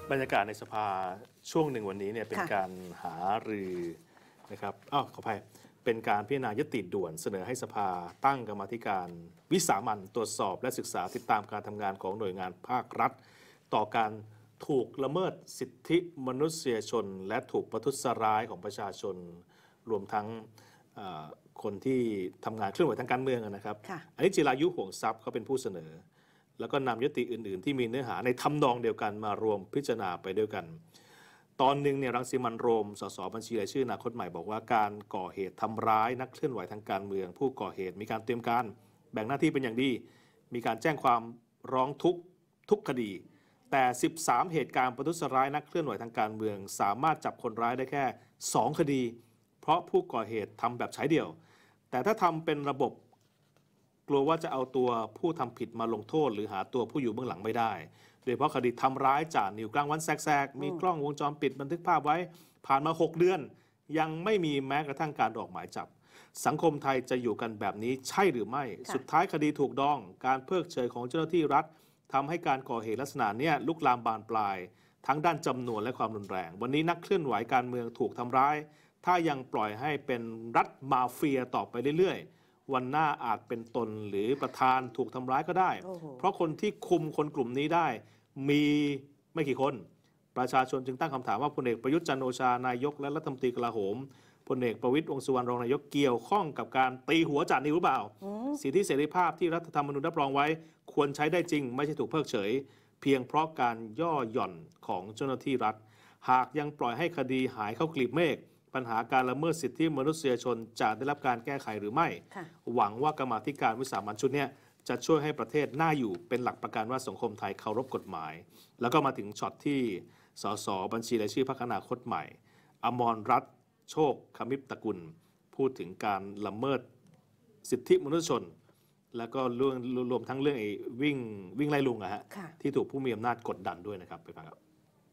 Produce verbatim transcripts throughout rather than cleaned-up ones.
บรรยากาศในสภาช่วงหนึ่งวันนี้เนี่ยเป็นการหารือนะครับอ้าวขออภัยเป็นการพิจารณายติด่วนเสนอให้สภาตั้งกรรมาธิการวิสามัญตรวจสอบและศึกษาติดตามการทำงานของหน่วยงานภาครัฐต่อการถูกละเมิดสิทธิมนุษยชนและถูกประทุษร้ายของประชาชนรวมทั้งคนที่ทำงานเคลื่อนไหวทางการเมืองนะครับอันนี้จิรายุห่วงทรัพย์เขาเป็นผู้เสนอแล้วก็นำยติอื่นๆที่มีเนื้อหาในทำนองเดียวกันมารวมพิจารณาไปด้วยกันตอนหนึ่งเนี่ยรังสิมันต์โรมสสบัญชีรายชื่ออนาคตใหม่บอกว่าการก่อเหตุทำร้ายนักเคลื่อนไหวทางการเมืองผู้ก่อเหตุมีการเตรียมการแบ่งหน้าที่เป็นอย่างดีมีการแจ้งความร้องทุกข์ทุกคดีแต่สิบสามเหตุการณ์ประทุษร้ายนักเคลื่อนไหวทางการเมืองสามารถจับคนร้ายได้แค่สองคดีเพราะผู้ก่อเหตุทำแบบใช้เดี่ยวแต่ถ้าทำเป็นระบบกลัวว่าจะเอาตัวผู้ทำผิดมาลงโทษหรือหาตัวผู้อยู่เบื้องหลังไม่ได้โดยเฉพาะคดีทำร้ายจ่านิวกลางวันแสกๆมีกล้องวงจรปิดบันทึกภาพไว้ผ่านมาหกเดือนยังไม่มีแม้กระทั่งการออกหมายจับสังคมไทยจะอยู่กันแบบนี้ใช่หรือไม่สุดท้ายคดีถูกดองการเพิกเฉยของเจ้าหน้าที่รัฐทำให้การก่อเหตุลักษณะนี้ลุกลามบานปลายทั้งด้านจำนวนและความรุนแรงวันนี้นักเคลื่อนไหวการเมืองถูกทำร้ายถ้ายังปล่อยให้เป็นรัฐมาเฟียต่อไปเรื่อยๆวันหน้าอาจเป็นตนหรือประธานถูกทำร้ายก็ได้เพราะคนที่คุมคนกลุ่มนี้ได้มีไม่กี่คนประชาชนจึงตั้งคำถามว่าพลเอกประยุทธ์จันทร์โอชานายกและรัฐมนตรีกลาโหมพลเอกประวิตรวงษ์สุวรรณรองนายกเกี่ยวข้องกับการตีหัวจ่านิวหรือเปล่าสิทธิเสรีภาพที่รัฐธรรมนูญรับรองไว้ควรใช้ได้จริงไม่ใช่ถูกเพิกเฉยเพียงเพราะการย่อหย่อนของเจ้าหน้าที่รัฐหากยังปล่อยให้คดีหายเข้ากลีบเมฆปัญหาการละเมิดสิทธิมนุษยชนจะได้รับการแก้ไขหรือไม่หวังว่ากรรมาธิการวิสามัญชุดนี้จะช่วยให้ประเทศน่าอยู่เป็นหลักประกันว่าสังคมไทยเคารพกฎหมายแล้วก็มาถึงช็อตที่สสบัญชีรายชื่อพรรคอนาคตใหม่อมรรัตน์โชคคมิตกุลพูดถึงการละเมิดสิทธิมนุษยชนแล้วก็รวมรวมทั้งเรื่องไอ้วิ่งวิ่งไล่ลุงอะฮะที่ถูกผู้มีอำนาจกดดันด้วยนะครับไปฟังครับ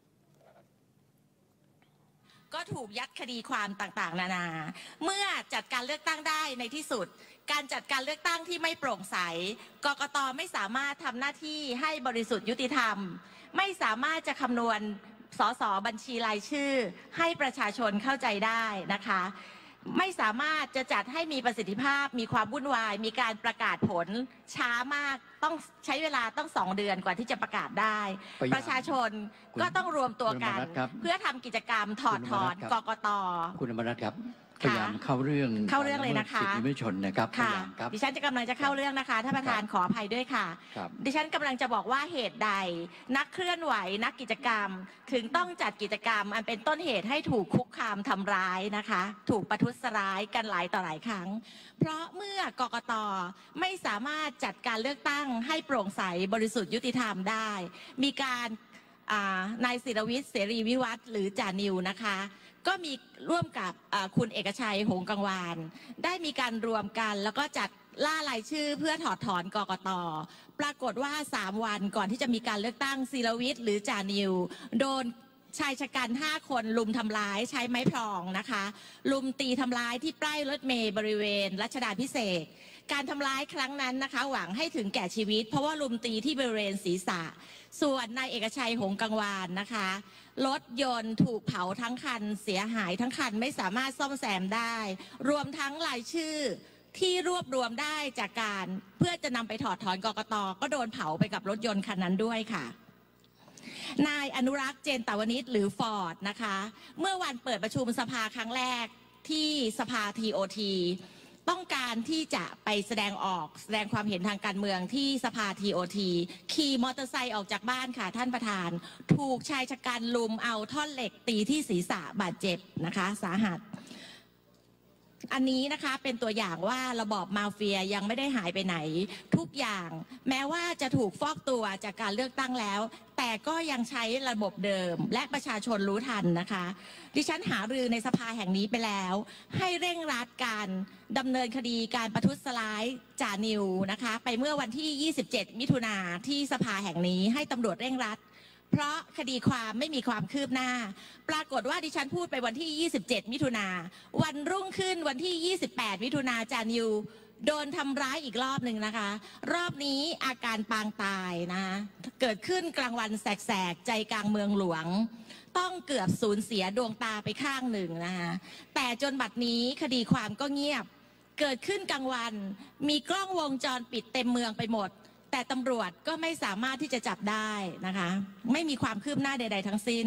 ก็ถูกยัดคดีความต่างๆนานาเมื่อจัดการเลือกตั้งได้ในที่สุดการจัดการเลือกตั้งที่ไม่โปร่งใสกกต.ไม่สามารถทำหน้าที่ให้บริสุทธิ์ยุติธรรมไม่สามารถจะคำนวณสสบัญชีรายชื่อให้ประชาชนเข้าใจได้นะคะไม่สามารถจะจัดให้มีประสิทธิภาพมีความวุ่นวายมีการประกาศผลช้ามากต้องใช้เวลาต้องสองเดือนกว่าที่จะประกาศได้ประชาชนก็ต้องรวมตัวกันเพื่อทำกิจกรรมถอดถอนกกต. คุณอมรรัตน์ครับพยายามเข้าเรื่องเข้าเรื่องเลยนะคะสิทธิมนุษยชนนะครับค่ะดิฉันจะกำลังจะเข้าเรื่องนะคะท่านประธานขออภัยด้วยค่ะดิฉันกำลังจะบอกว่าเหตุใดนักเคลื่อนไหวนักกิจกรรมถึงต้องจัดกิจกรรมอันเป็นต้นเหตุให้ถูกคุกคามทำร้ายนะคะถูกประทุษร้ายกันหลายต่อหลายครั้งเพราะเมื่อกกต.ไม่สามารถจัดการเลือกตั้งให้โปร่งใสบริสุทธิ์ยุติธรรมได้มีการนายศิรวิทย์เสรีวิวัฒน์หรือจ่านิวนะคะก็มีร่วมกับคุณเอกชัยหงส์กังวานได้มีการรวมกันแล้วก็จัดล่ารายชื่อเพื่อถอดถอนกกต.ปรากฏว่าสามวันก่อนที่จะมีการเลือกตั้งศิรวิทย์หรือจ่านิวโดนชายชะกันห้าคนลุมทำร้ายใช้ไม้พลองนะคะลุมตีทำร้ายที่ป้ายรถเมล์บริเวณรัชดาภิเษกการทำร้ายครั้งนั้นนะคะหวังให้ถึงแก่ชีวิตเพราะว่าลุมตีที่บริเวณศีรษะส่วนนายเอกชัยหงส์กังวานนะคะรถยนต์ถูกเผาทั้งคันเสียหายทั้งคันไม่สามารถซ่อมแซมได้รวมทั้งรายชื่อที่รวบรวมได้จากการเพื่อจะนำไปถอดถอนกกต.ก็โดนเผาไปกับรถยนต์คันนั้นด้วยค่ะนายอนุรักษ์เจนตาวนิชหรือฟอร์ดนะคะเมื่อวันเปิดประชุมสภาครั้งแรกที่สภา ที โอ ที ต้องการที่จะไปแสดงออกแสดงความเห็นทางการเมืองที่สภา ที โอ ที ขี่มอเตอร์ไซค์ออกจากบ้านค่ะท่านประธานถูกชายชะกันลุมเอาท่อนเหล็กตีที่ศีรษะบาดเจ็บนะคะสาหัสอันนี้นะคะเป็นตัวอย่างว่าระบอบมาเฟียยังไม่ได้หายไปไหนทุกอย่างแม้ว่าจะถูกฟอกตัวจากการเลือกตั้งแล้วแต่ก็ยังใช้ระบบเดิมและประชาชนรู้ทันนะคะดิฉันหารือในสภาแห่งนี้ไปแล้วให้เร่งรัดการดำเนินคดีการประทุษร้ายจ่านิวนะคะไปเมื่อวันที่ยี่สิบเจ็ดมิถุนาที่สภาแห่งนี้ให้ตำรวจเร่งรัดเพราะคดีความไม่มีความคืบหน้าปรากฏว่าดิฉันพูดไปวันที่ยี่สิบเจ็ดมิถุนาวันรุ่งขึ้นวันที่ยี่สิบแปดมิถุนาจ่านิวโดนทำร้ายอีกรอบหนึ่งนะคะรอบนี้อาการปางตายนะคะเกิดขึ้นกลางวันแสกๆใจกลางเมืองหลวงต้องเกือบสูญเสียดวงตาไปข้างหนึ่งนะคะแต่จนบัดนี้คดีความก็เงียบเกิดขึ้นกลางวันมีกล้องวงจรปิดเต็มเมืองไปหมดแต่ตำรวจก็ไม่สามารถที่จะจับได้นะคะไม่มีความคืบหน้าใดๆทั้งสิ้น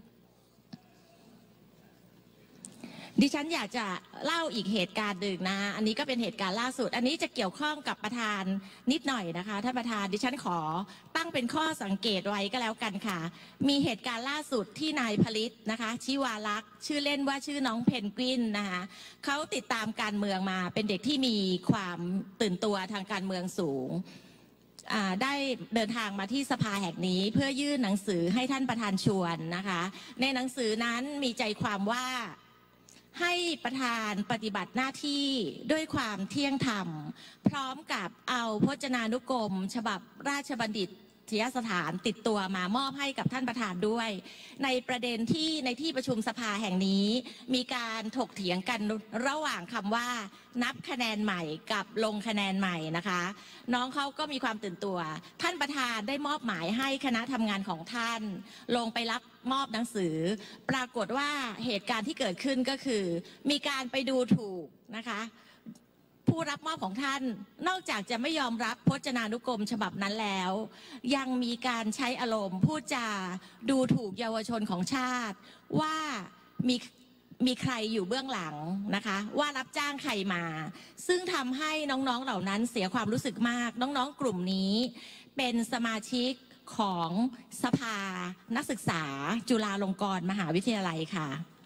ดิฉันอยากจะเล่าอีกเหตุการณ์หนึ่งนะอันนี้ก็เป็นเหตุการณ์ล่าสุดอันนี้จะเกี่ยวข้องกับประธานนิดหน่อยนะคะท่านประธานดิฉันขอตั้งเป็นข้อสังเกตไว้ก็แล้วกันค่ะมีเหตุการณ์ล่าสุดที่นายผลิตนะคะชิวาลักษณ์ชื่อเล่นว่าชื่อน้องเพนกวินนะคะเขาติดตามการเมืองมาเป็นเด็กที่มีความตื่นตัวทางการเมืองสูงได้เดินทางมาที่สภาแห่งนี้เพื่อยื่นหนังสือให้ท่านประธานชวนนะคะในหนังสือนั้นมีใจความว่าให้ประธานปฏิบัติหน้าที่ด้วยความเที่ยงธรรมพร้อมกับเอาพจนานุกรมฉบับราชบัณฑิตยสถานติดตัวมามอบให้กับท่านประธานด้วยในประเด็นที่ในที่ประชุมสภาแห่งนี้มีการถกเถียงกันระหว่างคำว่านับคะแนนใหม่กับลงคะแนนใหม่นะคะน้องเขาก็มีความตื่นตัวท่านประธานได้มอบหมายให้คณะทำงานของท่านลงไปรับมอบหนังสือปรากฏว่าเหตุการณ์ที่เกิดขึ้นก็คือมีการไปดูถูกนะคะผู้รับมอบของท่านนอกจากจะไม่ยอมรับพจนานุกรมฉบับนั้นแล้วยังมีการใช้อารมณ์พูดจาดูถูกเยาวชนของชาติว่ามีมีใครอยู่เบื้องหลังนะคะว่ารับจ้างใครมาซึ่งทำให้น้องๆเหล่านั้นเสียความรู้สึกมากน้องๆกลุ่มนี้เป็นสมาชิกของสภานักศึกษาจุฬาลงกรณ์มหาวิทยาลัยค่ะ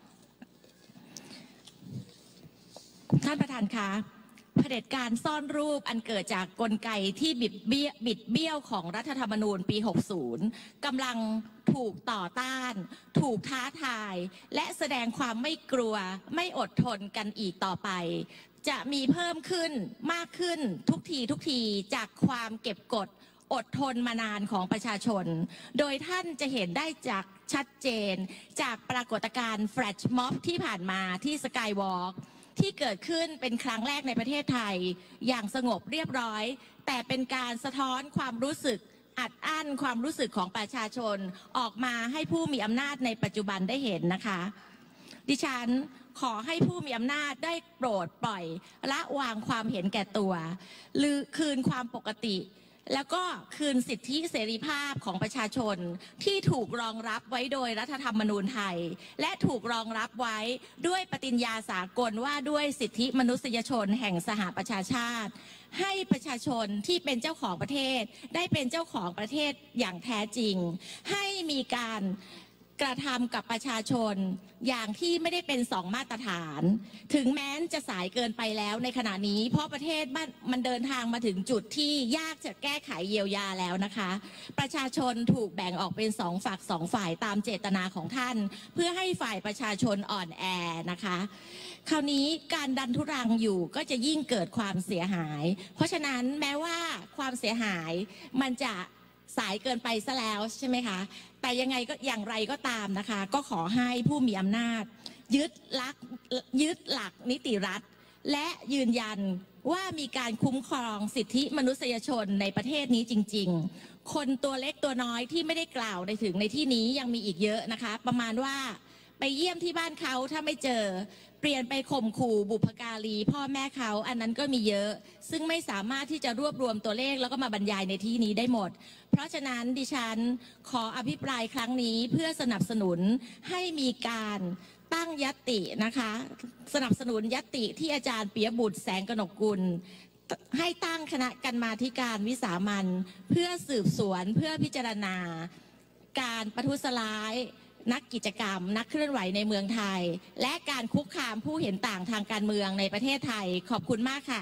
ท่านประธานคะเผด็จการซ่อนรูปอันเกิดจากกลไกที่บิดเบี้ยบิดเบี้ยวของรัฐธรรมนูญปี หกสิบ กำลังถูกต่อต้านถูกท้าทายและแสดงความไม่กลัวไม่อดทนกันอีกต่อไปจะมีเพิ่มขึ้นมากขึ้นทุกทีทุกทีจากความเก็บกดอดทนมานานของประชาชนโดยท่านจะเห็นได้จากชัดเจนจากปรากฏการณ์แฟลชม็อบที่ผ่านมาที่สกายวอล์กที่เกิดขึ้นเป็นครั้งแรกในประเทศไทยอย่างสงบเรียบร้อยแต่เป็นการสะท้อนความรู้สึกอัดอั้นความรู้สึกของประชาชนออกมาให้ผู้มีอำนาจในปัจจุบันได้เห็นนะคะดิฉันขอให้ผู้มีอำนาจได้โปรดปล่อยละวางความเห็นแก่ตัวหรือคืนความปกติแล้วก็คืนสิทธิเสรีภาพของประชาชนที่ถูกรองรับไว้โดยรัฐธรรมนูญไทยและถูกรองรับไว้ด้วยปฏิญญาสากลว่าด้วยสิทธิมนุษยชนแห่งสหประชาชาติให้ประชาชนที่เป็นเจ้าของประเทศได้เป็นเจ้าของประเทศอย่างแท้จริงให้มีการกระทำกับประชาชนอย่างที่ไม่ได้เป็นสองมาตรฐานถึงแม้จะสายเกินไปแล้วในขณะนี้เพราะประเทศมันเดินทางมาถึงจุดที่ยากจะแก้ไขเยียวยาแล้วนะคะประชาชนถูกแบ่งออกเป็นสองฝักสองฝ่ายตามเจตนาของท่านเพื่อให้ฝ่ายประชาชนอ่อนแอนะคะคราวนี้การดันทุรังอยู่ก็จะยิ่งเกิดความเสียหายเพราะฉะนั้นแม้ว่าความเสียหายมันจะสายเกินไปซะแล้วใช่ไหมคะแต่ยังไงก็อย่างไรก็ตามนะคะก็ขอให้ผู้มีอำนาจยึดหลักยึดหลักนิติรัฐและยืนยันว่ามีการคุ้มครองสิทธิมนุษยชนในประเทศนี้จริงๆคนตัวเล็กตัวน้อยที่ไม่ได้กล่าวในถึงในที่นี้ยังมีอีกเยอะนะคะประมาณว่าไปเยี่ยมที่บ้านเขาถ้าไม่เจอเปลี่ยนไปข่มขู่บุพการีพ่อแม่เขาอันนั้นก็มีเยอะซึ่งไม่สามารถที่จะรวบรวมตัวเลขแล้วก็มาบรรยายในที่นี้ได้หมดเพราะฉะนั้นดิฉันขออภิปรายครั้งนี้เพื่อสนับสนุนให้มีการตั้งญัตตินะคะสนับสนุนญัตติที่อาจารย์ปิยบุตรแสงกนกกุลให้ตั้งคณะกรรมาธิการวิสามัญเพื่อสืบสวนเพื่อพิจารณาการประทุษร้ายนักกิจกรรมนักเคลื่อนไหวในเมืองไทยและการคุกคามผู้เห็นต่างทางการเมืองในประเทศไทยขอบคุณมากค่ะ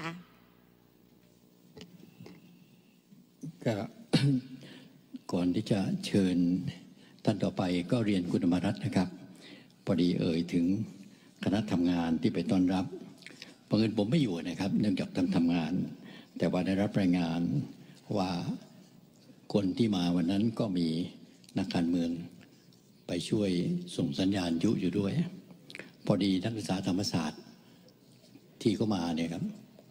ก็ ก่อนที่จะเชิญท่านต่อไปก็เรียนคุณอมรรัตน์นะครับพอดีเอ่ยถึงคณะทำงานที่ไปต้อนรับบังเอิญผมไม่อยู่นะครับเนื่องจากทำทำงานแต่ว่าได้รับรายงานว่าคนที่มาวันนั้นก็มีนักการเมืองไปช่วยส่งสัญญาณยุอยู่ด้วยพอดีนักศึกษาธรรมศาสตร์ที่เขามาเนี่ยครับ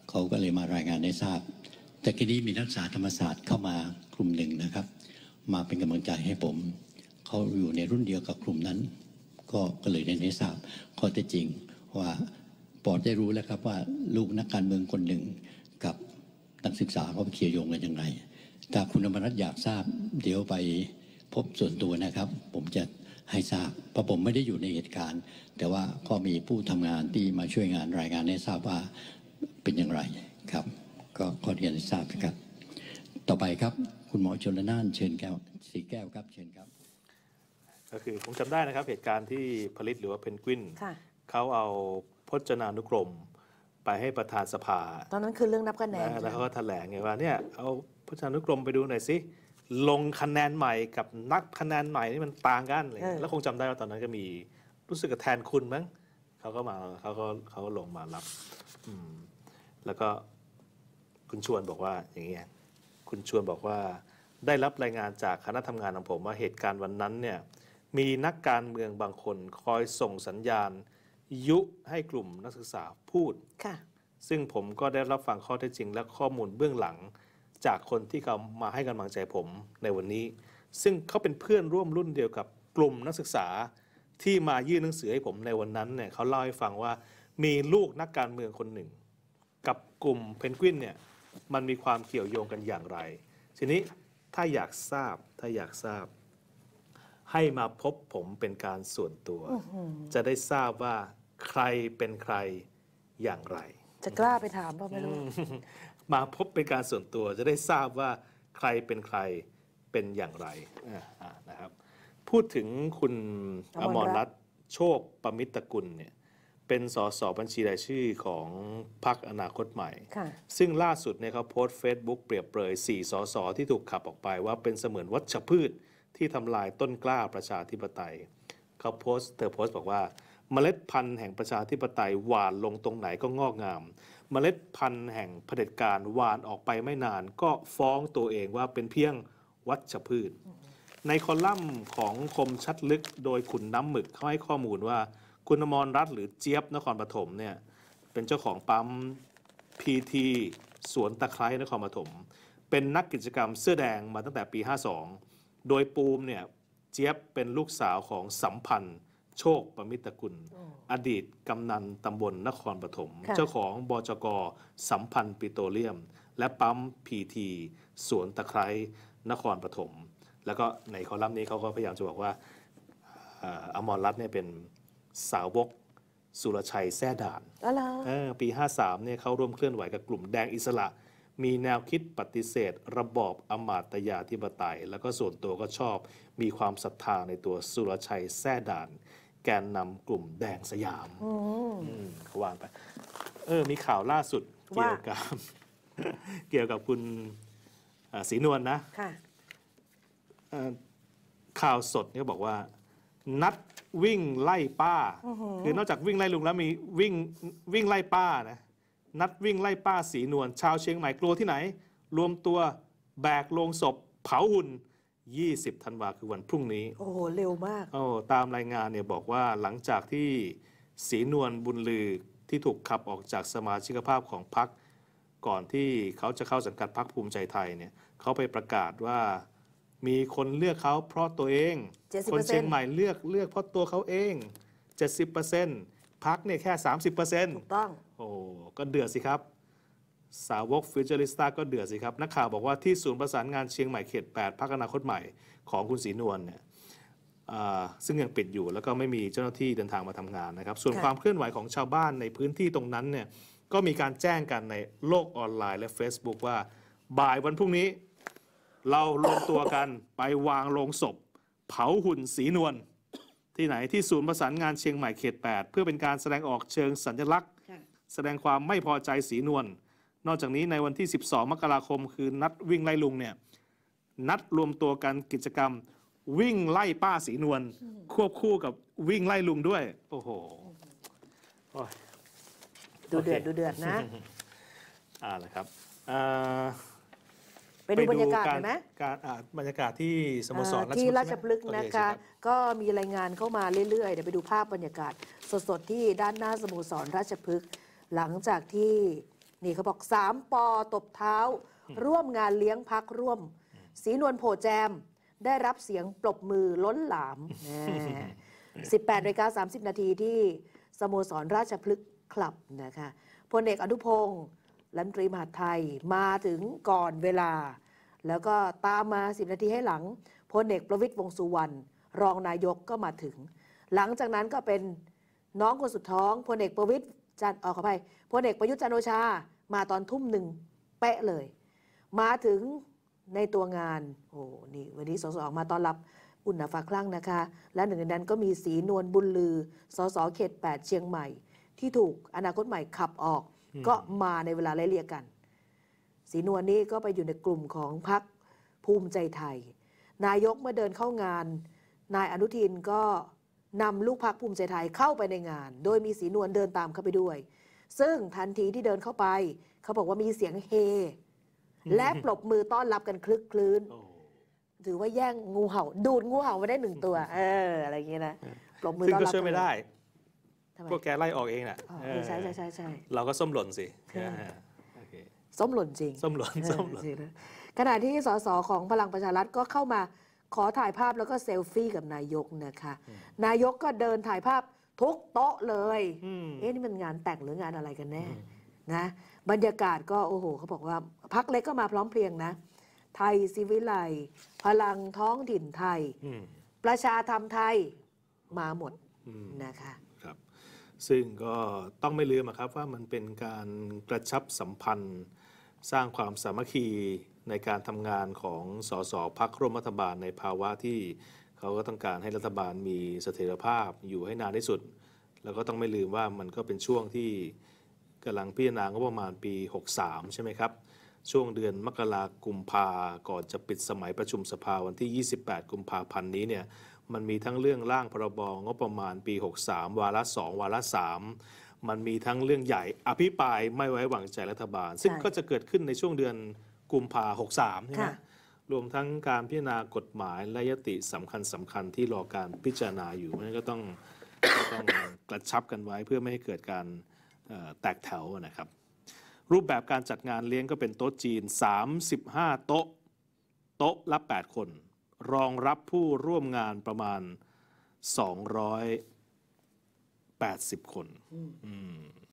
เขาก็เลยมารายงานให้ทราบแต่ทีนี้มีนักศึกษาธรรมศาสตร์เข้ามากลุ่มหนึ่งนะครับมาเป็นกำลังใจให้ผมเขาอยู่ในรุ่นเดียวกับกลุ่มนั้นก็ก็เลยเรียนให้ทราบข้อเท็จจริงว่าปอดได้รู้แล้วครับว่าลูกนักการเมืองคนหนึ่งกับนักศึกษาเขาเกี่ยวโยงกันอย่างไรถ้าคุณอมรรัตน์อยากทราบเดี๋ยวไปพบส่วนตัวนะครับผมจะให้ทราบเพราะผมไม่ได้อยู่ในเหตุการณ์แต่ว่าก็มีผู้ทำงานที่มาช่วยงานรายงานให้ทราบว่าเป็นอย่างไรครับก็ขอเรียนให้ทราบครับต่อไปครับคุณหมอชลน่านเชิญแก้วสีแก้วครับเชิญครับก็คือผมจำได้นะครับเหตุการณ์ที่ผลิตหรือว่าเพนกวินเขาเอาพจนานุกรมไปให้ประธานสภาตอนนั้นคือเรื่องนับคะแนนแล้วเขาก็แถลงไงว่าเนี่ยเอาพจนานุกรมไปดูหน่อยสิลงคะแนนใหม่กับนับคะแนนใหม่นี่มันต่างกันเลยแล้วคงจำได้ว่าตอนนั้นก็มีรู้สึกกับแทนคุณมั้งเขาก็มาเขาก็เขาก็ลงมารับแล้วก็คุณชวนบอกว่าอย่างเงี้ยคุณชวนบอกว่าได้รับรายงานจากคณะทำงานของผมว่าเหตุการณ์วันนั้นเนี่ยมีนักการเมืองบางคนคอยส่งสัญญาณยุให้กลุ่มนักศึกษาพูดซึ่งผมก็ได้รับฟังข้อเท็จจริงและข้อมูลเบื้องหลังจากคนที่เขามาให้กำลังใจผมในวันนี้ซึ่งเขาเป็นเพื่อนร่วมรุ่นเดียวกับกลุ่มนักศึกษาที่มายื่นหนังสือให้ผมในวันนั้นเนี่ยเขาเล่าให้ฟังว่ามีลูกนักการเมืองคนหนึ่งกับกลุ่มเพนกวินเนี่ยมันมีความเกี่ยวโยงกันอย่างไรทีนี้ถ้าอยากทราบถ้าอยากทราบให้มาพบผมเป็นการส่วนตัวจะได้ทราบว่าใครเป็นใครอย่างไรจะกล้าไปถามป่ะไม่รู้มาพบเป็นการส่วนตัวจะได้ทราบว่าใครเป็นใครเป็นอย่างไรนะครับพูดถึงคุณอมรรัตน์โชคประมิตรกุลเนี่ยเป็นสสบัญชีรายชื่อของพรรคอนาคตใหม่ซึ่งล่าสุดเนี่ยเขาโพสต์เฟซบุ๊กเปรียบเปรยสี่สสที่ถูกขับออกไปว่าเป็นเสมือนวัชพืชที่ทำลายต้นกล้าประชาธิปไตยเขาโพสต์เธอโพสต์บอกว่าเมล็ดพันธุ์แห่งประชาธิปไตยหว่านลงตรงไหนก็งอกงามเมล็ดพันธุ์แห่งเผด็จการหว่านออกไปไม่นานก็ฟ้องตัวเองว่าเป็นเพียงวัชพืชในคอลัมน์ของคมชัดลึกโดยขุนน้ำหมึกเขาให้ข้อมูลว่าคุณอมรรัตน์หรือเจี๊ยบนครปฐมเนี่ยเป็นเจ้าของปั๊ม พี ที สวนตะไคร้นครปฐมเป็นนักกิจกรรมเสื้อแดงมาตั้งแต่ปีห้าสองโดยปูมเนี่ยเจี๊ยบเป็นลูกสาวของสัมพันธ์โชคประมิตรกุลอดีตกำนันตำบลนครปฐมเจ้าของบจก.สัมพันธ์ปิโตรเลียมและปั๊ม พี ที สวนตะไคร้นครปฐมแล้วก็ในคอลัมน์นี้เขาก็พยายามจะบอกว่าอมรรัตน์เนี่ยเป็นสาวกสุรชัยแซ่ด่านปีห้าสามเนี่ยเขาร่วมเคลื่อนไหวกับกลุ่มแดงอิสระมีแนวคิดปฏิเสธระบอบอมาตยาธิปไตยแล้วก็ส่วนตัวก็ชอบมีความศรัทธาในตัวสุรชัยแซ่ด่านแกนนำกลุ่มแดงสยามเขาวางไปเออมีข่าวล่าสุดเกี่ยวกับเกี่ยวกับคุณศรีนวลนะข่าวสดเนี่ยบอกว่านัดวิ่งไล่ป้าคือนอกจากวิ่งไล่ลุงแล้วมีวิ่งวิ่งไล่ป้านะนัดวิ่งไล่ป้าศรีนวลชาวเชียงใหม่กลัวที่ไหนรวมตัวแบกโลงศพเผาหุ่นยี่สิบธันวาคือวันพรุ่งนี้โอ้โหเร็วมากโอ้ตามรายงานเนี่ยบอกว่าหลังจากที่ศรีนวลบุญลือที่ถูกขับออกจากสมาชิกภาพของพรรคก่อนที่เขาจะเข้าสังกัดพรรคภูมิใจไทยเนี่ยเขาไปประกาศว่ามีคนเลือกเขาเพราะตัวเองคนเชียงใหม่เลือกเลือกเพราะตัวเขาเอง เจ็ดสิบเปอร์เซ็นต์ พรรคเนี่ยแค่ สามสิบเปอร์เซ็นต์ถูกต้องโอ้ก็เดือดสิครับสาวกฟิวเจอริสต้าก็เดือดสิครับนักข่าวบอกว่าที่ศูนย์ประสานงานเชียงใหม่เขตแปดพรรคอนาคตใหม่ของคุณศรีนวลเนี่ยซึ่งยังปิดอยู่แล้วก็ไม่มีเจ้าหน้าที่เดินทางมาทำงานนะครับส่วนความเคลื่อนไหวของชาวบ้านในพื้นที่ตรงนั้นเนี่ยก็มีการแจ้งกันในโลกออนไลน์และ Facebook ว่าบ่ายวันพรุ่งนี้เรารวมตัวกันไปวางโลงศพเผาหุ่นศรีนวลที่ไหนที่ศูนย์ประสานงานเชียงใหม่เขตแปดเพื่อเป็นการแสดงออกเชิงสัญลักษณ์แสดงความไม่พอใจศรีนวลนอกจากนี้ในวันที่สิบสองมกราคมคือนัดวิ่งไล่ลุงเนี่ยนัดรวมตัวกันกิจกรรมวิ่งไล่ป้าศรีนวลควบคู่กับวิ่งไล่ลุงด้วยโอ้โหดูเดือดดูเดือดนะอ่าเลยครับไปดูบรรยากาศไหมการบรรยากาศที่สโมสรที่ราชพฤกษ์นะคะก็มีรายงานเข้ามาเรื่อยๆเดี๋ยวไปดูภาพบรรยากาศสดๆที่ด้านหน้าสโมสรราชพฤกษ์หลังจากที่นี่เขาบอกสามปอตบเท้า ร่วมงานเลี้ยงพักร่วมศรีนวลโพแจม ได้รับเสียงปรบมือล้นหลาม สิบแปดนาฬิกาสามสิบนาทีที่สโมสรราชพฤกษ์คลับนะคะพลเอกอนุพงศ์รัฐมนตรีมหาดไทยมาถึงก่อนเวลา แล้วก็ตามมาสิบนาทีให้หลังพลเอกประวิตรวงษ์สุวรรณรองนายกก็มาถึง หลังจากนั้นก็เป็นน้องคนสุดท้องพลเอกประวิตรจันทร์ออกขออภัยพลเอกประยุทธ์จันทร์โอชามาตอนทุ่มหนึ่งเป๊ะเลย มาถึงในตัวงานโอ้นี่วันนี้สสออกมาต้อนรับอุ่นหนาฟ้าคลั่งนะคะ และหนึ่งในนั้นก็มีศรีนวลบุญลือสสเขตแปดเชียงใหม่ ที่ถูกอนาคตใหม่ขับออก ก็มาในเวลาไล่เลี่ยกันศรีนวลนี่ก็ไปอยู่ในกลุ่มของพรรคภูมิใจไทย นายกเมื่อเดินเข้างาน นายอนุทินก็นำลูกพรรคภูมิใจไทยเข้าไปในงาน โดยมีศรีนวลเดินตามเข้าไปด้วย ซึ่งทันทีที่เดินเข้าไปเขาบอกว่ามีเสียงเฮ และปรบมือต้อนรับกันคลึกคลื้น ถือว่าแย่งงูเห่าดูดงูเห่ามาได้หนึ่งตัว เอออะไรอย่างเงี้ยนะปรบมือซึ่งต้อนก็รับช่วยไม่ได้ทำไมพวกแกไล่ออกเองน่ะอ๋อเออใช่ใช่ใช่ใช่เราก็ส้มหล่นสิโอเคส้มหล่นจริงส้มหล่นส้มหล่นจริงนะขณะที่สสของพลังประชารัฐก็เข้ามาขอถ่ายภาพแล้วก็เซลฟี่กับนายกนะคะนายกก็เดินถ่ายภาพทุกโต๊ะเลยเอ๊ะนี่มันงานแต่งหรืองานอะไรกันแน่นะบรรยากาศก็โอ้โหเขาบอกว่าพักเล็กก็มาพร้อมเพรียงนะไทยศิวิไลย์พลังท้องถิ่นไทยประชาธรรมไทยมาหมดนะคะครับซึ่งก็ต้องไม่ลืมครับว่ามันเป็นการกระชับสัมพันธ์สร้างความสามัคคีในการทำงานของสสพรรคร่วมรัฐบาลในภาวะที่เขาก็ต้องการให้รัฐบาลมีเสถียรภาพอยู่ให้นานที่สุดแล้วก็ต้องไม่ลืมว่ามันก็เป็นช่วงที่กำลังพิจารณางบประมาณปีหกสามใช่ไหมครับช่วงเดือนมกราคมกุมภาก่อนจะปิดสมัยประชุมสภาวันที่ยี่สิบแปดกุมภาพันธ์นี้เนี่ยมันมีทั้งเรื่องร่างพรบงบประมาณปีหกสามวาระสองวาระสามมันมีทั้งเรื่องใหญ่อภิปรายไม่ไว้วางใจรัฐบาลซึ่งก็จะเกิดขึ้นในช่วงเดือนกุมภาหกสามใช่ไหมรวมทั้งการพิจารณากฎหมายและยติสำคัญสำคัญที่รอการพิจารณาอยู่นั่นก็ต้องต้องกระชับกันไว้เพื่อไม่ให้เกิดการแตกแถวนะครับรูปแบบการจัดงานเลี้ยงก็เป็นโต๊ะจีนสามสิบห้าโต๊ะโต๊ะละแปดคนรองรับผู้ร่วมงานประมาณสองร้อยแปดสิบคน